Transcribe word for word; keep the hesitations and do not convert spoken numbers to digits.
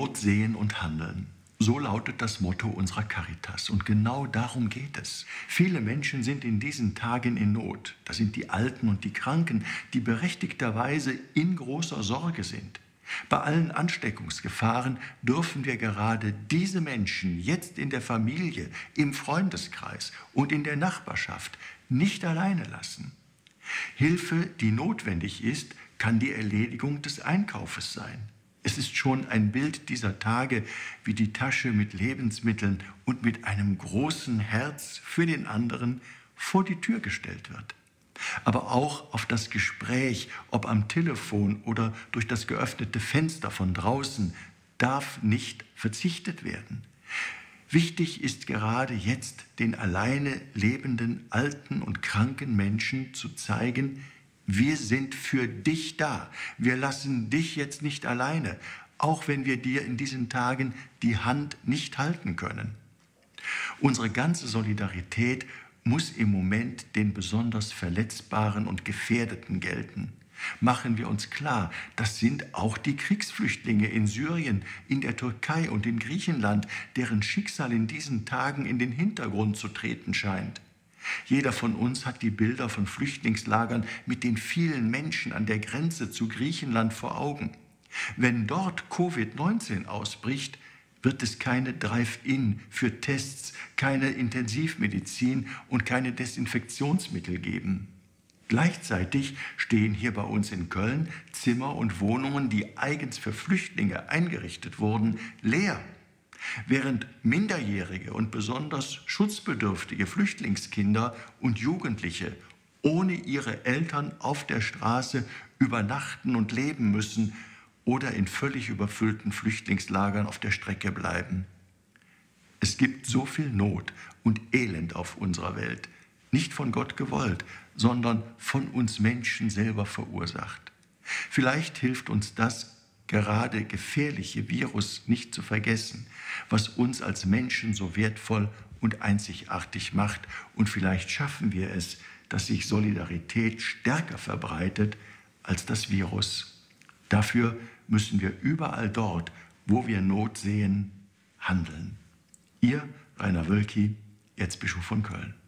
Not sehen und handeln. So lautet das Motto unserer Caritas. Und genau darum geht es. Viele Menschen sind in diesen Tagen in Not. Das sind die Alten und die Kranken, die berechtigterweise in großer Sorge sind. Bei allen Ansteckungsgefahren dürfen wir gerade diese Menschen jetzt in der Familie, im Freundeskreis und in der Nachbarschaft nicht alleine lassen. Hilfe, die notwendig ist, kann die Erledigung des Einkaufes sein. Es ist schon ein Bild dieser Tage, wie die Tasche mit Lebensmitteln und mit einem großen Herz für den anderen vor die Tür gestellt wird. Aber auch auf das Gespräch, ob am Telefon oder durch das geöffnete Fenster von draußen, darf nicht verzichtet werden. Wichtig ist gerade jetzt, den alleine lebenden, alten und kranken Menschen zu zeigen, wir sind für dich da. Wir lassen dich jetzt nicht alleine, auch wenn wir dir in diesen Tagen die Hand nicht halten können. Unsere ganze Solidarität muss im Moment den besonders Verletzbaren und Gefährdeten gelten. Machen wir uns klar, das sind auch die Kriegsflüchtlinge in Syrien, in der Türkei und in Griechenland, deren Schicksal in diesen Tagen in den Hintergrund zu treten scheint. Jeder von uns hat die Bilder von Flüchtlingslagern mit den vielen Menschen an der Grenze zu Griechenland vor Augen. Wenn dort Covid neunzehn ausbricht, wird es keine Drive-In für Tests, keine Intensivmedizin und keine Desinfektionsmittel geben. Gleichzeitig stehen hier bei uns in Köln Zimmer und Wohnungen, die eigens für Flüchtlinge eingerichtet wurden, leer. Während minderjährige und besonders schutzbedürftige Flüchtlingskinder und Jugendliche ohne ihre Eltern auf der Straße übernachten und leben müssen oder in völlig überfüllten Flüchtlingslagern auf der Strecke bleiben. Es gibt so viel Not und Elend auf unserer Welt, nicht von Gott gewollt, sondern von uns Menschen selber verursacht. Vielleicht hilft uns das gerade gefährliche Virus nicht zu vergessen, was uns als Menschen so wertvoll und einzigartig macht. Und vielleicht schaffen wir es, dass sich Solidarität stärker verbreitet als das Virus. Dafür müssen wir überall dort, wo wir Not sehen, handeln. Ihr Rainer Wölki, Erzbischof von Köln.